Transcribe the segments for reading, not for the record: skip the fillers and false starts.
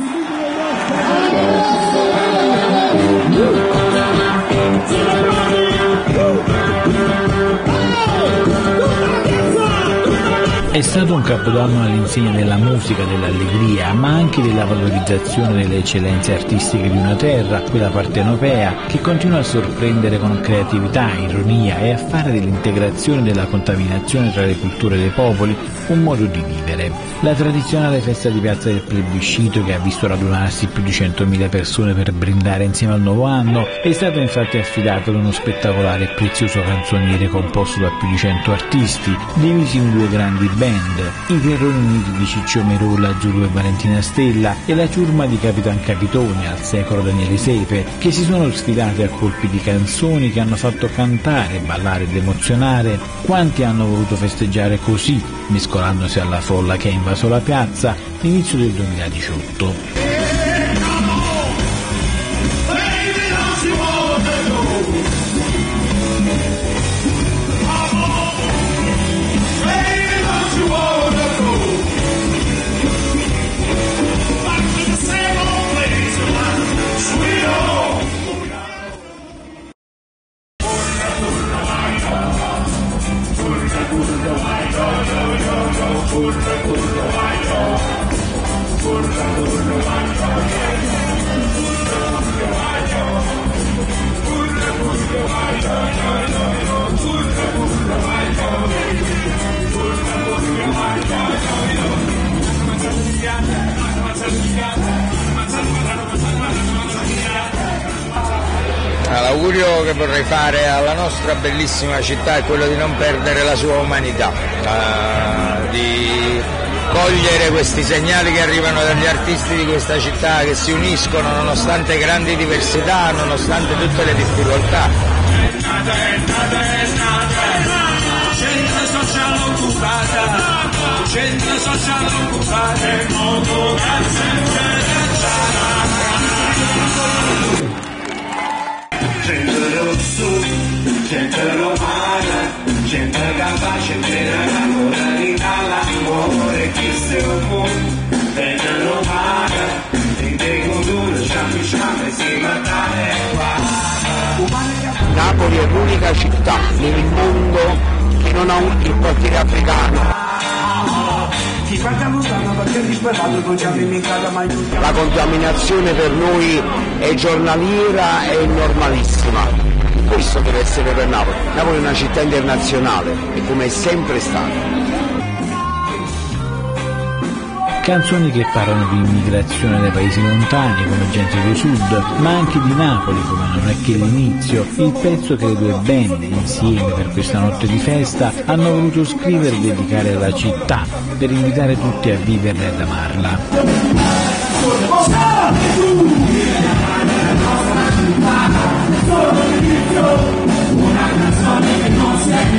È stato un capodanno all'insegna della musica, dell'allegria, ma anche della valorizzazione delle eccellenze artistiche di una terra, quella partenopea, che continua a sorprendere con creatività, ironia e a fare dell'integrazione e della contaminazione tra le culture dei popoli un modo di vivere. La tradizionale festa di piazza del plebiscito, che ha visto radunarsi più di 100.000 persone per brindare insieme al nuovo anno, è stata infatti affidata ad uno spettacolare e prezioso canzoniere composto da più di 100 artisti, divisi in due grandi band, i Terroni Uniti di Ciccio Merola, Zulu e Valentina Stella e la ciurma di Capitan Capitoni, al secolo Daniele Sepe, che si sono sfidate a colpi di canzoni che hanno fatto cantare, ballare ed emozionare quanti hanno voluto festeggiare così, mescolandosi alla folla che ha invaso la piazza all'inizio del 2018. L'augurio che vorrei fare alla nostra bellissima città è quello di non perdere la sua umanità, di cogliere questi segnali che arrivano dagli artisti di questa città, che si uniscono nonostante grandi diversità, nonostante tutte le difficoltà. Centro sociale occupata, modo Centro rosso, centro romana, centro capace per la moralità, l'amore che se mondo, centro romana, in te cultura ci avviciniamo e si matare qua. Napoli è l'unica città nel mondo che non ha il quartiere africano. La contaminazione per noi è giornaliera e normalissima. Questo deve essere per Napoli. Napoli è una città internazionale e come è sempre stata. Canzoni che parlano di immigrazione dai paesi lontani come Gente del Sud, ma anche di Napoli come Non è che l'inizio, il pezzo che le due band insieme per questa notte di festa hanno voluto scrivere e dedicare alla città per invitare tutti a viverla e ad amarla. Una canzone che non si è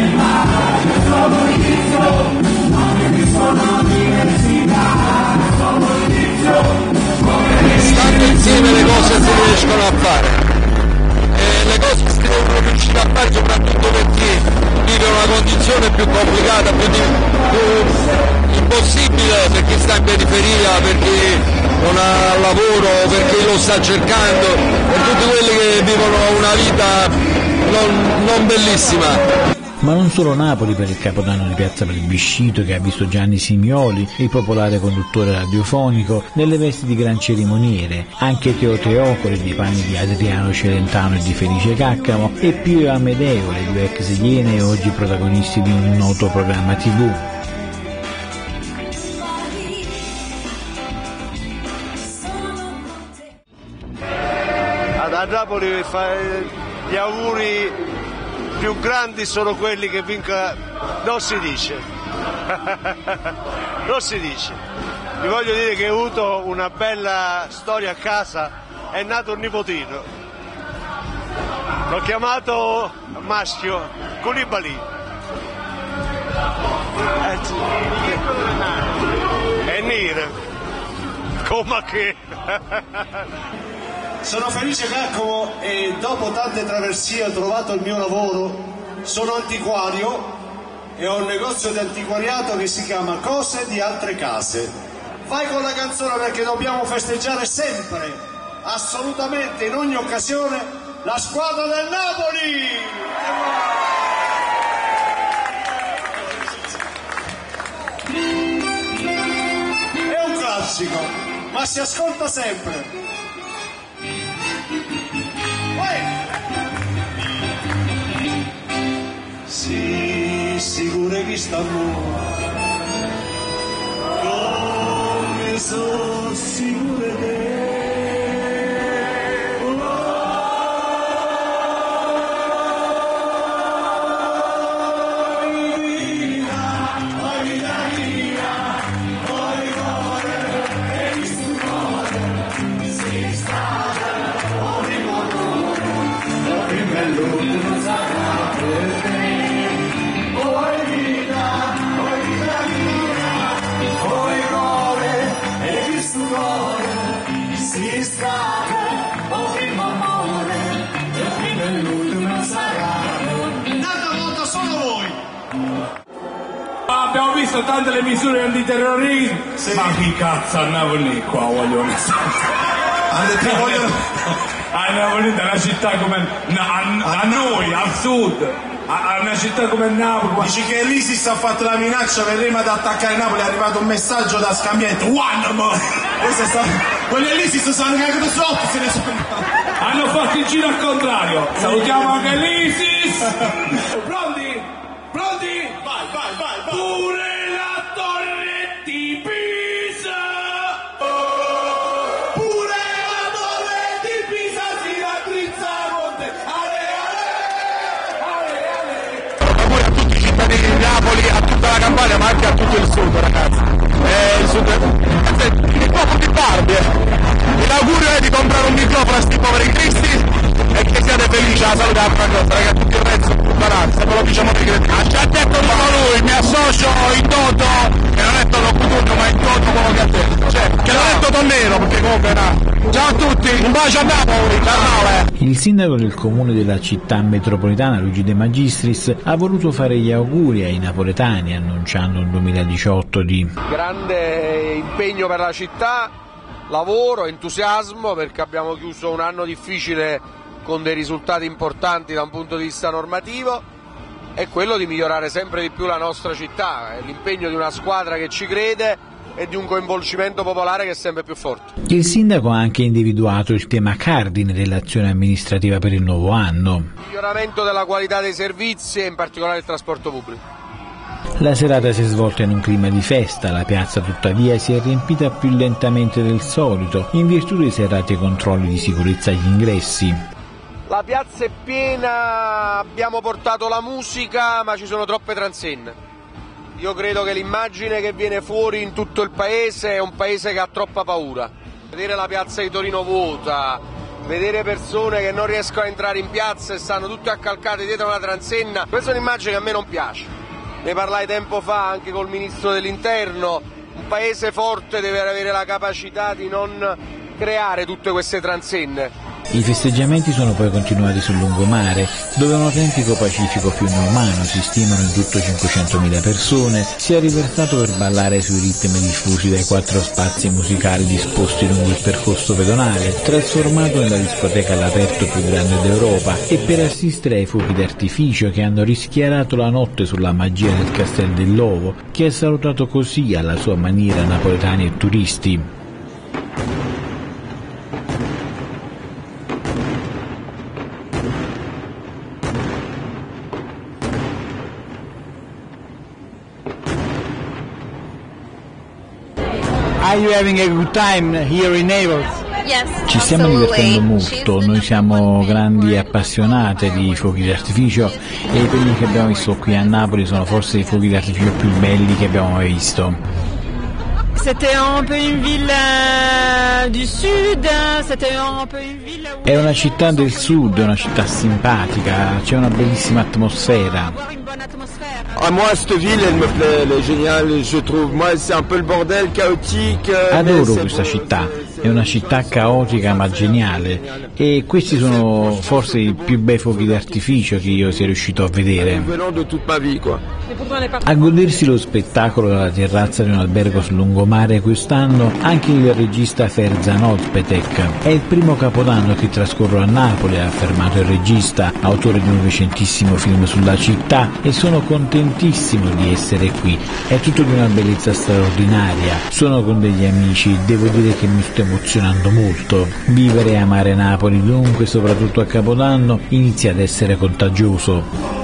Stando insieme le cose si riescono a fare, e le cose si devono riuscire a fare soprattutto per chi vive una condizione più complicata, più impossibile, per chi sta in periferia, per chi non ha lavoro, per chi lo sta cercando, per tutti quelli che vivono una vita non bellissima. Ma non solo Napoli per il capodanno di piazza Plebiscito, che ha visto Gianni Simioli, il popolare conduttore radiofonico, nelle vesti di gran cerimoniere, anche Teo Teocoli nei panni di Adriano Celentano e di Felice Caccamo, e Pio e Amedeo, le due ex Iene oggi protagonisti di un noto programma TV. A Napoli fa gli auguri più grandi sono quelli che vincono, non si dice, non si dice. Vi voglio dire che ho avuto una bella storia a casa, è nato un nipotino, l'ho chiamato maschio Koulibaly. È nero, come che... Sono felice Giacomo e dopo tante traversie ho trovato il mio lavoro. Sono antiquario e ho un negozio di antiquariato che si chiama Cose di Altre Case. vai con la canzone perché dobbiamo festeggiare sempre, assolutamente, in ogni occasione, la squadra del Napoli! È un classico, ma si ascolta sempre. Sì, sicuro che sta come sono sicuro che abbiamo visto tante le misure antiterrorismo, sì. Ma chi cazzo a Napoli qua vogliono a Napoli è una città come a noi, al sud, a una città come Napoli. Dici che l'ISIS ha fatto la minaccia per prima di attaccare Napoli, è arrivato un messaggio da scambiamento. Quelli dell'ISIS sanno che troppo se ne sono. Hanno fatto il giro al contrario. Salutiamo anche l'ISIS. Pronti? Pronti? Vai. Pure la torre di Pisa. Pure la torre di Pisa si raddrizza a monte. Ale. Auguri a tutti i cittadini di Napoli, a tutta la Campania, ma anche a tutto il sud, ragazzi. Il sud è il microfono di Barbie. L'augurio è di comprare un microfono a sti poveri cristi e che siate felici. La salute è una cosa, ragazzi, tutto il resto è puttanazza, ve lo diciamo di credere. Ci ha detto solo lui, mi associo in toto, che non è Toto Cutugno, ma in toto quello che ha detto. Cioè, che l'ha detto Tonnero, perché comunque no. Ciao a tutti, un bacio a Napoli, ciao. Il sindaco del comune della città metropolitana, Luigi De Magistris, ha voluto fare gli auguri ai napoletani, annunciando un 2018 di grande impegno per la città, lavoro, entusiasmo, perché abbiamo chiuso un anno difficile con dei risultati importanti da un punto di vista normativo, e quello di migliorare sempre di più la nostra città, l'impegno di una squadra che ci crede e di un coinvolgimento popolare che è sempre più forte. Il sindaco ha anche individuato il tema cardine dell'azione amministrativa per il nuovo anno. Miglioramento della qualità dei servizi e in particolare il trasporto pubblico. La serata si è svolta in un clima di festa, la piazza tuttavia si è riempita più lentamente del solito in virtù dei serrati controlli di sicurezza agli ingressi. La piazza è piena, abbiamo portato la musica, ma ci sono troppe transenne. Io credo che l'immagine che viene fuori in tutto il paese è un paese che ha troppa paura. Vedere la piazza di Torino vuota, vedere persone che non riescono a entrare in piazza e stanno tutte accalcate dietro una transenna, questa è un'immagine che a me non piace. Ne parlai tempo fa anche col ministro dell'interno, un paese forte deve avere la capacità di non creare tutte queste transenne. I festeggiamenti sono poi continuati sul lungomare, dove un autentico Pacifico fiume-umano, si stimano in tutto 500.000 persone, si è riversato per ballare sui ritmi diffusi dai 4 spazi musicali disposti lungo il percorso pedonale, trasformato nella discoteca all'aperto più grande d'Europa, e per assistere ai fuochi d'artificio che hanno rischiarato la notte sulla magia del Castel dell'Ovo, che ha salutato così alla sua maniera napoletani e turisti. Are you having a good time here in Naples? Ci stiamo divertendo molto, noi siamo grandi appassionate di fuochi d'artificio e i quelli che abbiamo visto qui a Napoli sono forse i fuochi d'artificio più belli che abbiamo mai visto. C'était un peu une ville du sud, c'était un peu une ville où... È una città del sud, una città simpatica, c'è una bellissima atmosfera. Avoir une bonne atmosphère. Moi, cette ville, elle me plaît, elle est géniale, je trouve. Moi, c'est un peu le bordel, chaotique. Adoro questa città, è una città caotica ma geniale e questi sono forse i più bei fuochi d'artificio che io sia riuscito a vedere. A godersi lo spettacolo dalla terrazza di un albergo sul lungomare quest'anno anche il regista Ferzan Özpetek. È il primo capodanno che trascorro a Napoli, ha affermato il regista, autore di un recentissimo film sulla città, e sono contentissimo di essere qui. È tutto di una bellezza straordinaria. Sono con degli amici, devo dire che mi sto emozionando molto. Vivere e amare Napoli dunque, soprattutto a Capodanno, inizia ad essere contagioso.